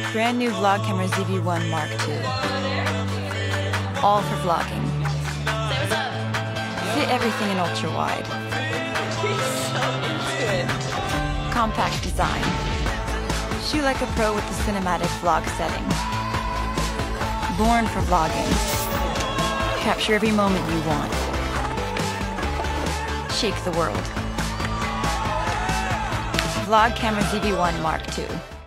Brand new vlog camera ZV-1 Mark II. All for vlogging. Fit everything in ultra wide. Compact design. Shoot like a pro with the cinematic vlog setting. Born for vlogging. Capture every moment you want. Shake the world. Vlog camera ZV-1 Mark II.